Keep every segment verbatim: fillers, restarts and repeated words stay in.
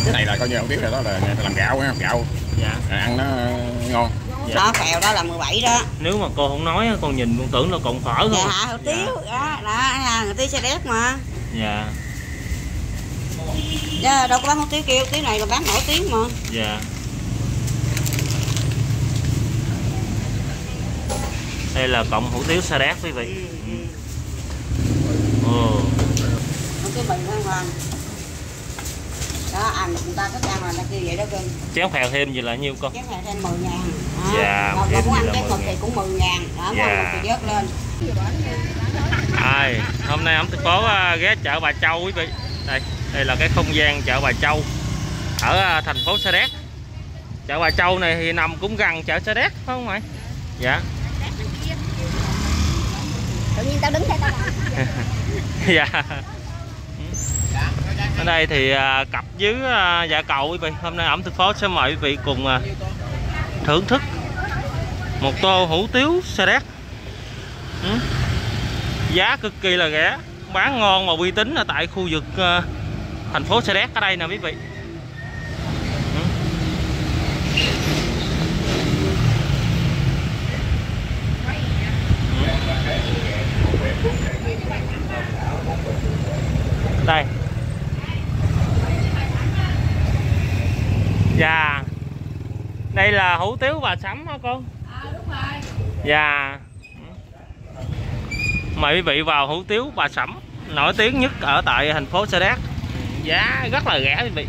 Cái này là coi như hủ tiếu này đó là làm gạo ha, gạo. Dạ. À, ăn nó ngon. Dạ. Đó phèo đó là mười bảy đó. Nếu mà cô không nói con nhìn con tưởng là còn phở không. Dạ hả, hủ tiếu đó, đó, hủ tiếu xe đét mà. Dạ. Dạ, đâu có bán hủ tiếu kêu, tiếu này là bán nổi tiếng mà. Dạ. Đây là cọng hủ tiếu Sa Đéc quý vị. Ừ. Ồ. Cái mì nó ngon. Đó, ăn người ta thích ăn là nó kêu vậy đó cưng. Chén phèo thêm gì là nhiêu con? Chén phèo thêm mười ngàn. Dạ. Còn muốn ăn chén mực thì cũng mười ngàn. Đó, dạ. Thì vớt lên. Ai, hôm nay ẩm thực phố ghé chợ Bà Châu quý vị. Đây, đây là cái không gian chợ Bà Châu ở thành phố Sa Đéc. Chợ Bà Châu này thì nằm cũng gần chợ Sa Đéc phải không mày? Dạ. Tự nhiên tao đứng đây tao làm. Dạ. Ở đây thì cặp dưới Dạ Cầu quý vị. Hôm nay ẩm thực phố sẽ mời quý vị cùng thưởng thức một tô hủ tiếu Sa Đéc. Ừ. Giá cực kỳ là rẻ, bán ngon và uy tín ở tại khu vực uh, thành phố Sa Đéc ở đây nè quý vị. Ừ. Đây. Dạ. Đây là hủ tiếu Bà Sắm hả con? À, đúng rồi. Dạ. Mời quý vị vào hủ tiếu Bà Sẩm, nổi tiếng nhất ở tại thành phố Sa Đéc. Giá rất là rẻ quý vị.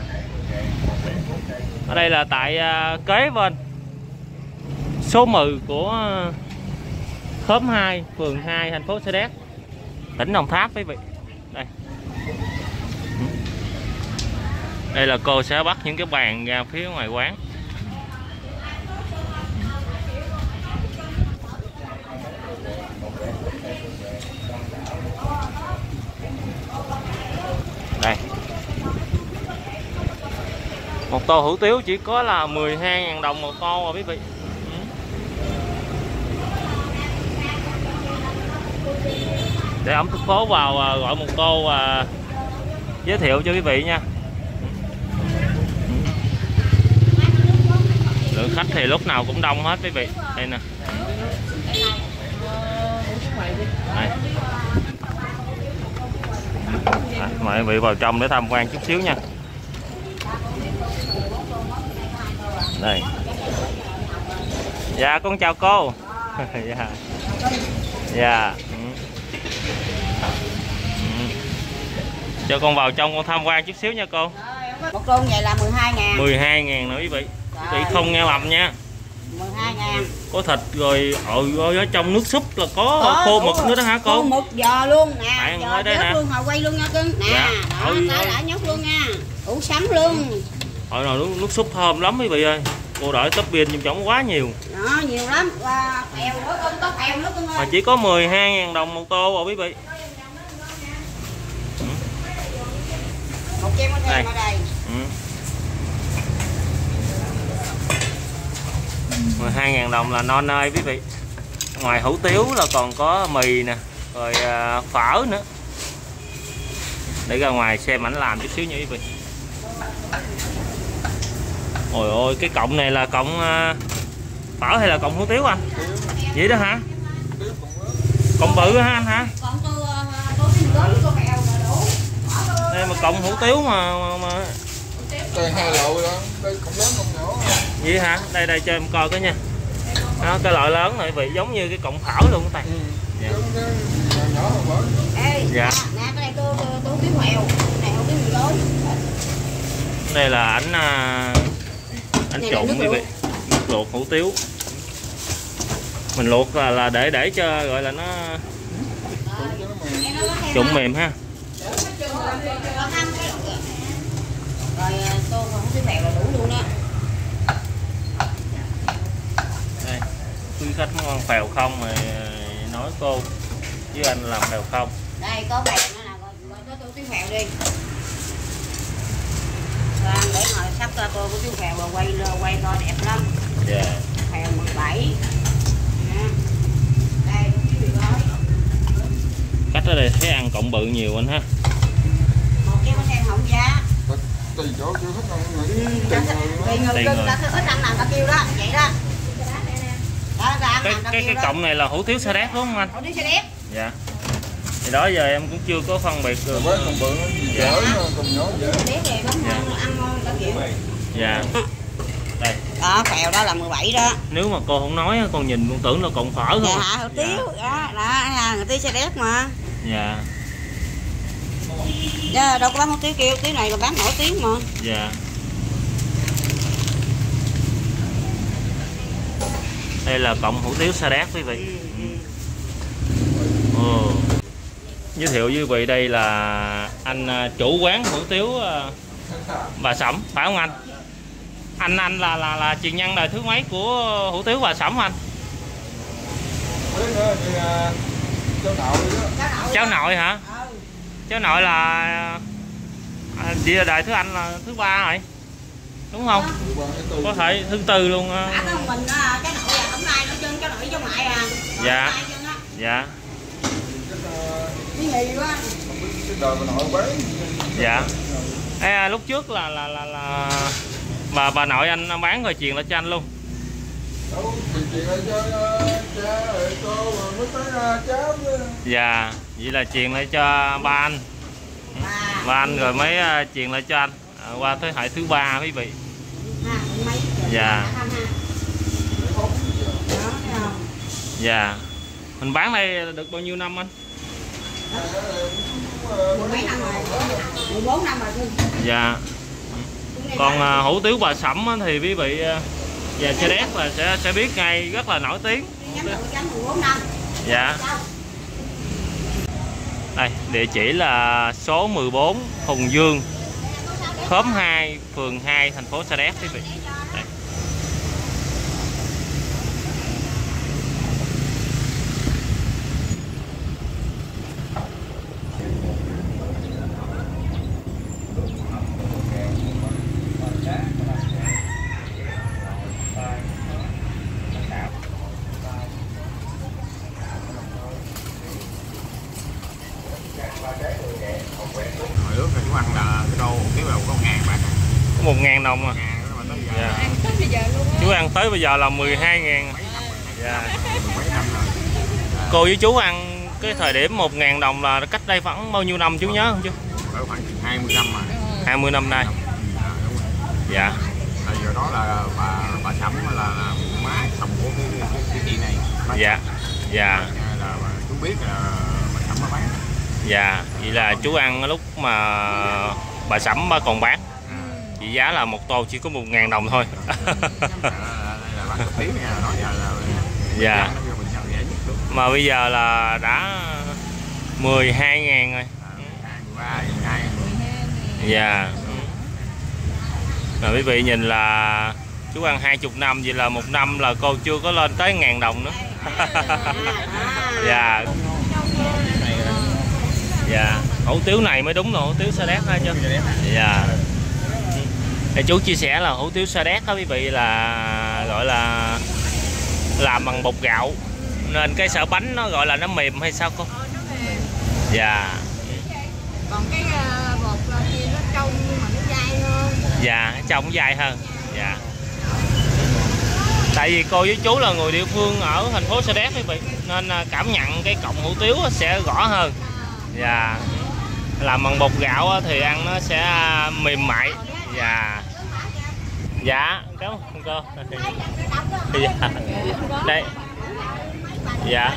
Ở đây là tại uh, kế bên số mười của uh, khóm hai, phường hai, thành phố Sa Đéc, tỉnh Đồng Tháp quý vị. Đây. Đây là cô sẽ bắt những cái bàn ra phía ngoài quán. Đây. Một tô hủ tiếu chỉ có là mười hai ngàn đồng một tô rồi quý vị. Để ẩm thực phố vào gọi một tô và giới thiệu cho quý vị nha. Lượng khách thì lúc nào cũng đông hết quý vị. Đây nè. Đây. À, mời quý vị vào trong để tham quan chút xíu nha. Đây. Dạ con chào cô. Dạ. Dạ. Ừ. Ừ. Cho con vào trong con tham quan chút xíu nha cô. Một tô vậy là mười hai ngàn. mười hai ngàn nữa quý vị. Quý vị không nghe lầm nha. mười hai ngàn. Có thịt rồi, ôi ơi, ở trong nước súp là có, có khô mực nữa đó hả cô? Khô mực giò luôn nè. Bạn Giò ở đây nè. luôn, hồi quay luôn nha cưng. Nè, dạ. đó, tao đã nhóc luôn nha. Ủ sắm luôn. Hồi nào nước, nước súp thơm lắm quý vị ơi. Cô đợi topping nhưng chẳng quá nhiều. Đó, nhiều lắm. Và phèo nữa cưng, có phèo nữa cưng ơi. Mà chỉ có mười hai ngàn đồng một tô rồi quý vị. Một chén bánh thêm ở đây. Ừ. mười hai ngàn đồng là no nơi quý vị. Ngoài hủ tiếu là còn có mì nè, rồi à, phở nữa. Để ra ngoài xem ảnh làm chút xíu nha quý vị. Ôi ôi, cái cọng này là cọng à, phở hay là cọng hủ tiếu anh? Vậy đó hả? Cọng bự hả anh hả? Đây mà cọng hủ tiếu mà mà, mà... Đây hai loại đó, đây cọng lớn cọng nhỏ. Vậy hả? Đây đây cho em coi cái nha. Đó, cái loại lớn này vị giống như cái cọng phở luôn các bạn. Ừ. Dạ. Nhỏ hơn ê, dạ. Nè, cái này tôi tôi biết mèo, này không biết mì gói. Đây là ảnh ảnh trộn quý vị. Nước luộc hủ tiếu. Mình luộc là là để để cho gọi là nó trộn mềm ha. Rồi tô không biết mèo là đủ luôn đó. Đây, quý khách muốn ăn phèo không mà nói cô với anh làm phèo không. Đây có phèo nữa nè, gọi có tô tiếng phèo đi. Rồi ăn để ngồi sắp ra tô của tiếng phèo rồi quay quay to đẹp lắm. Dạ. Yeah. Phèo mười bảy. Đây cái mì gói. Khách ở đây thấy ăn cộng bự nhiều anh ha. Một cái bánh em không giá. Tô tùy chỗ chưa thích người Ừ, tùy tùy người người Tùy cưng người. ta thích ăn nào ta kêu đó, vậy đó. Đó, ra ăn cái nào ta cái kêu cái đó. cọng này là hủ tiếu sa đéc đúng không anh? Hủ tiếu xe đéc. Dạ. Thì đó giờ em cũng chưa có phân biệt được. với con bự nó dở con nhỏ dở. Xe đéc này bánh ngon, ăn ngon ta kiểu. Dạ. Đây, Đó, phèo đó là mười bảy đó. nếu mà cô không nói con nhìn con tưởng là cọng phở Dạ không. hả, hủ tiếu. Đó, đó, là hủ tiếu xe đéc mà. Dạ. Dạ, đâu có bán hủ tiếu kêu, tiếu này là bán nổi tiếng mà. Dạ. Đây là cọng hủ tiếu sa đéc quý vị. Ồ. Giới thiệu với quý vị đây là anh à, chủ quán hủ tiếu à, Bà Sẩm, phải không anh? Anh anh là là là truyền nhân đời thứ mấy của hủ tiếu Bà Sẩm anh? Với nữa thì à, cháu nội đó. Cháu nội hả? Ừ. Cháu nội là à, chị là đời thứ anh là thứ ba rồi, đúng không? Có thể thứ tư luôn. à. Đã có một mình á, cái nội là không ai nữa trơn, cái nội với ngoại à. Nội Dạ. không ai trơn á. Dạ. Đi nghỉ quá. Cái đời bà nội bán. Dạ. Ê, à, lúc trước là là là là bà bà nội anh bán rồi truyền lại cho anh luôn. Đâu, thì chuyện lại cho cha rồi cô rồi mới tới cháu nữa. Dạ, vậy là truyền lại cho ba anh. À, Ba anh rồi mới uh, truyền lại cho anh à, qua thế hệ thứ ba quý vị. ha, mấy giờ Dạ. đã thăm ha. Đó, thấy không? Dạ. Mình bán đây được bao nhiêu năm anh? Mười mấy năm rồi, mười bốn năm rồi thương. Dạ. Còn uh, hủ tiếu Bà Sẩm á, thì quý vị uh, và xe đéc là sẽ sẽ biết ngay, rất là nổi tiếng. Nhắm được chấm mười bốn năm. Dạ. Đâu? Đây, địa chỉ là số mười bốn Hùng Dương, khóm hai, phường hai, thành phố Sa Đéc quý vị. Đây. Hồi lúc là chú ăn là cái đô cái đầu có ngàn bạc. Có một ngàn đồng à. Ngàn đó mà tới giờ. Dạ. Ăn tới bây giờ luôn á. Chú ăn tới bây giờ là mười hai ngàn. Dạ. Mấy năm rồi. Cô với chú ăn cái thời điểm một ngàn đồng là cách đây khoảng bao nhiêu năm chú nhớ không chú? Ở khoảng chừng hai mươi năm mà. hai mươi năm nay. Dạ, đúng rồi. Dạ. Tại giờ đó là bà bà Sẩm là, là má chồng của cái, cái, cái chị này. Má Dạ. Dạ. chồng là bà, chú biết là bà Sẩm bà bán. Dạ. Vậy là chú ăn lúc mà bà Sẩm bà còn bán. Chỉ giá là một tô chỉ có một ngàn đồng thôi. Là bán trực tiếp nha, đó giờ là Dạ. nó vô mình chào rẻ nhất luôn. Mà bây giờ là đã mười hai ngàn rồi. hai, mười ba, mười hai. Dạ. Rồi quý vị nhìn là chú ăn hai mươi năm, vậy là một năm là cô chưa có lên tới ngàn đồng nữa. Dạ. Dạ. Hủ tiếu này mới đúng là hủ tiếu Sa Đéc ha chứ. Dạ. Để chú chia sẻ là hủ tiếu Sa Đéc đó quý vị là gọi là làm bằng bột gạo nên cái sợi bánh nó gọi là nó mềm hay sao cô? Dạ. Còn cái uh, bột kia nó trâu nhưng mà nó dai hơn. Dạ, trông dài hơn. Dạ. Tại vì cô với chú là người địa phương ở thành phố Sa Đéc quý vị, nên cảm nhận cái cọng hủ tiếu sẽ rõ hơn. Dạ. Làm bằng bột gạo thì ăn nó sẽ mềm mại. Dạ. Dạ, cảm ơn cô. Dạ. Đây. Dạ.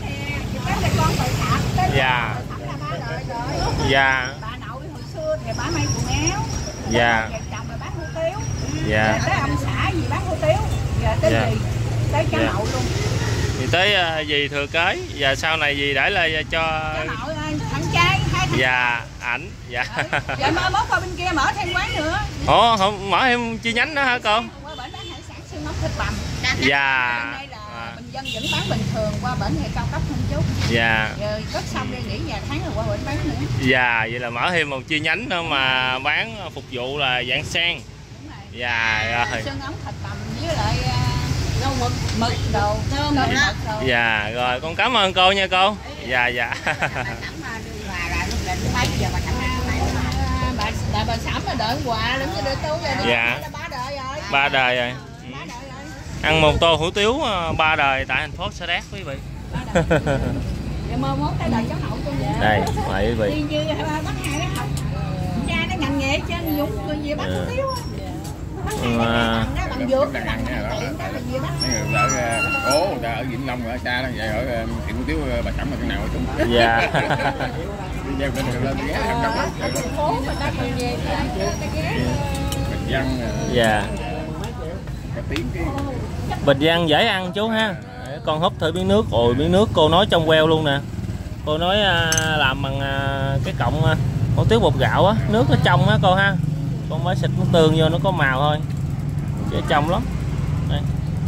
Dạ. Dạ. Bà nội hồi xưa thì bán may quần áo. Dạ. Chồng là bán hủ tiếu. Dạ. Tới ông xã gì bán hủ tiếu. Giờ tới Dạ. gì? Tới cháu Dạ. nội luôn. Thì tới uh, dì thừa kế và sau này dì để lại cho Cháu nội ơi, thằng trai hai thằng. dạ ảnh dạ. Giờ mai mốt qua bên kia mở thêm quán nữa. Ủa không mở thêm chi nhánh nữa hả cô? Qua bển bán hải sản xương móc thịt bằm. Dạ. Bên đây là À. bình dân vẫn bán bình thường, qua bển thì cao cấp hơn chút. Dạ. Giờ cất xong đi nghỉ vài tháng rồi qua bển bán nữa. Dạ, vậy là mở thêm một chi nhánh nữa mà bán phục vụ là dạng sang. Đúng rồi. Dạ rồi. Xương ống thịt bằm với lại rau mực, mực đồ, cơm đồ. Dạ rồi, con cảm ơn cô nha cô. Dạ dạ. Bà Sẩm đưa quà là lúc định mấy giờ bà Sẩm ăn này. bà bà bà Sẩm mà đợi quà lắm, đợi tôi rồi đi. Dạ. Ba đời rồi. Ba đời rồi. Ba đời rồi. Ăn một tô hủ tiếu ba đời tại thành phố Sa Đéc quý vị. Dạ mơ mốt tới đời cháu hậu tôi vậy. Đây, mời quý vị. Đi như bắt hai đó học. Cha nó ngành nghề chứ Dũng người gì bắt hủ tiếu á. À, Bằng dược. Đang ăn nha đó. Mấy người ở ố người ta ở Vĩnh Long ở xa đó, vậy ở tiệm hủ tiếu bà Sẩm là cái nào chúng. dạ. Đi theo bên lên ghé ăn đâu á. Phố người ta còn về người ta ghé. Bình Dân. Dạ. Có tiếng cái Bình Dân dễ ăn chú ha. Con húp thử miếng nước. Ôi miếng nước cô nói trong queo luôn nè. Cô nói à, làm bằng à, cái cọng à, hủ tiếu bột gạo á, nước nó trong á cô ha. Con mới xịt nước tương vô nó có màu thôi. Chứ trong lắm. Đây.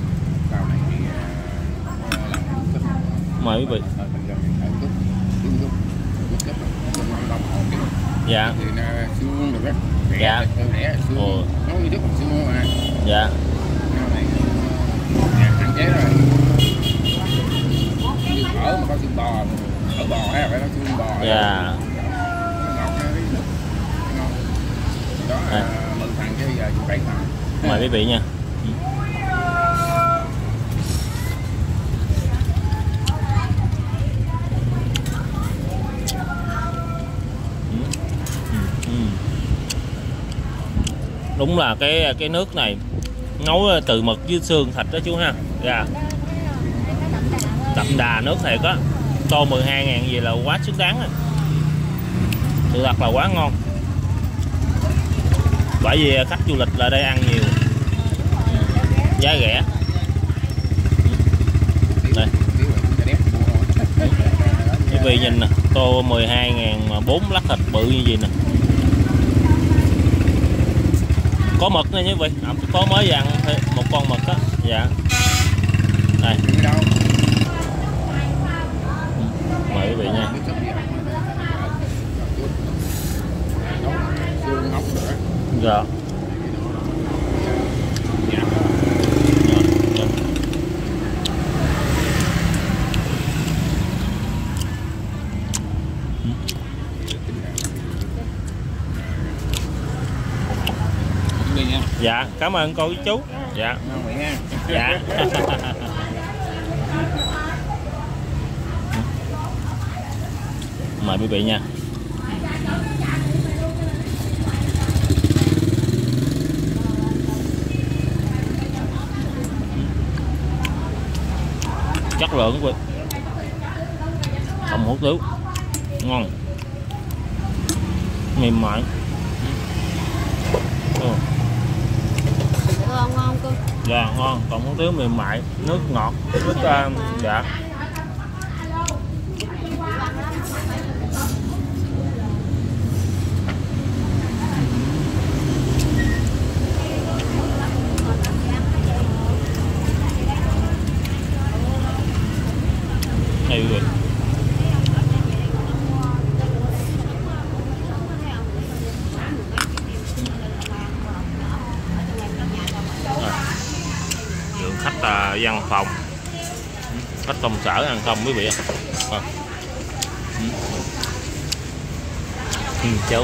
Mời quý vị. Dạ. Thì nó xương được á. Dạ. Rẻ xương. Nấu như trước còn xương mà. Dạ. Hạn chế rồi. Ở mà có xương bò, ở bò hay phải có xương bò. Dạ. Đó là mười thằng chứ giờ chục bảy thằng. Mời quý vị nha. Đúng là cái cái nước này nấu từ mực với xương thịt đó chú ha. Dạ. Đậm đà nước thiệt á. Tô mười hai ngàn gì là quá xứng đáng rồi. Sự thật là quá ngon. Bởi vì khách du lịch là đây ăn nhiều. Giá rẻ. Đây. Quý vị nhìn nè, tô mười hai ngàn mà bốn lát thịt bự như gì nè. Có mực nha quý vị, có mới dặn một con mực á. Dạ. Đây. Mời quý vị nha. Dạ. Dạ, cảm ơn cô với chú. Dạ. Dạ. Mời quý vị nha. Chất lượng quý vị. Không hủ tiếu ngon, mềm mại. Ừ. Ngon ngon cô. Dạ ngon, còn hủ tiếu mềm mại, nước ngọt, nước uh, dạ. Đây quý vị. Lượng khách uh, văn phòng, khách công sở ăn không quý vị ạ. À. Ừ, chú.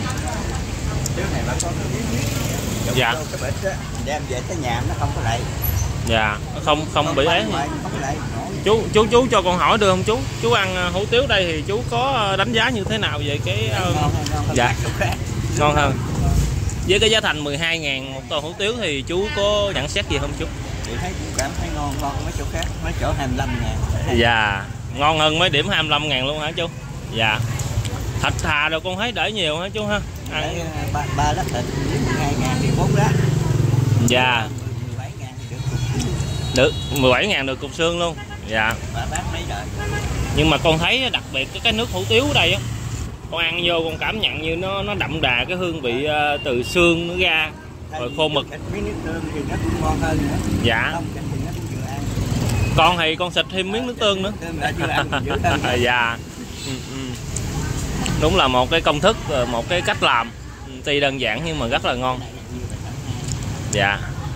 Dạ. Đem về tới nhà nó không có lại. Dạ, không không bị ấy. Chú chú chú cho con hỏi được không chú? Chú ăn hủ tiếu đây thì chú có đánh giá như thế nào về cái uh... ngon, ngon, dạ. Ngon hơn. Với cái giá thành mười hai ngàn một tô hủ tiếu thì chú có nhận xét gì không chú? Chị thấy cũng cảm thấy ngon ngon mấy chỗ khác, mấy chỗ hai mươi lăm ngàn. Dạ, ngon hơn mấy điểm hai mươi lăm ngàn luôn hả chú? Dạ. Thịt thà rồi con thấy để nhiều hả chú ha? Ăn ba, ba lát thịt mười hai ngàn thì bốn lát. Dạ. mười bảy ngàn thì được cục. Được mười bảy ngàn được cục xương luôn. Dạ. Ba bát mấy đời. Nhưng mà con thấy đặc biệt cái cái nước hủ tiếu ở đây á, con ăn vô con cảm nhận như nó nó đậm đà cái hương vị uh, từ xương nó ra rồi khô mực. Miếng nước tương thì nó cũng ngon hơn nữa. Dạ. Không, thì nó cũng vừa ăn. Con thì con xịt thêm miếng nước tương nữa. Tương là vừa ăn vừa hơn. Dạ. Ừ, ừ. Đúng là một cái công thức, một cái cách làm tuy đơn giản nhưng mà rất là ngon. Dạ.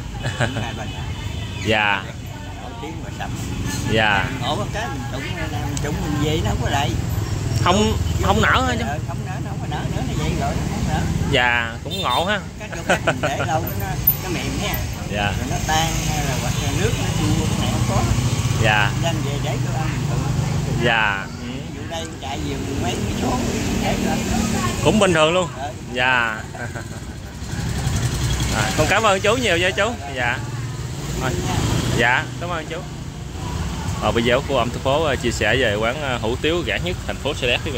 Dạ. Dạ. Ủa cái mình trúng mình trúng mình về nó không có lại. Không không nở hả chứ? Không nở nó không mà nở nữa là vậy rồi nó không nở. Dạ, cũng ngộ ha. Các chỗ khác mình để lâu nó nó mềm nha. Dạ. Rồi nó tan hay là hoặc là nước nó chua, cái này không có. Dạ. Nên về để cho ăn bình thường. Dạ. Ừ. Ví dụ đây chạy nhiều mấy cái số để cho ăn. Cũng bình thường luôn. Ờ. Dạ. À, con cảm ơn chú nhiều nha chú. Dạ. Thôi. Dạ, cảm ơn chú. Ở video của ẩm thực phố chia sẻ về quán hủ tiếu rẻ nhất thành phố Sa Đéc quý vị,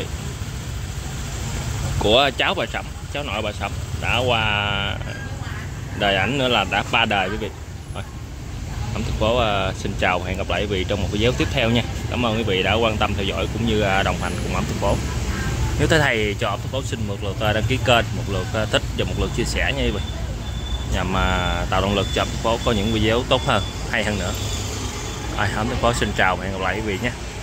của cháu bà Sẩm, cháu nội bà Sẩm, đã qua đời ảnh nữa là đã ba đời quý vị. Thôi, ẩm thực phố uh, xin chào và hẹn gặp lại quý vị trong một video tiếp theo nha. Cảm ơn quý vị đã quan tâm theo dõi cũng như uh, đồng hành cùng ẩm thực phố. Nếu thấy thầy cho ẩm thực phố xin một lượt uh, đăng ký kênh, một lượt uh, thích và một lượt chia sẻ nha quý vị, nhằm uh, tạo động lực cho ẩm thực phố có những video tốt hơn, hay hơn nữa. Rồi, ẩm thực phố xin chào và hẹn gặp lại quý vị nhé.